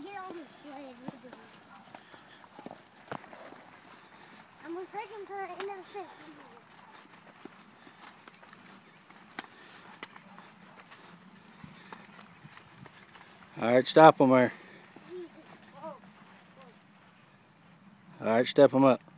get on the sled. I'm gonna take him to the end of the fish. Alright, stop them there. Alright, step them up.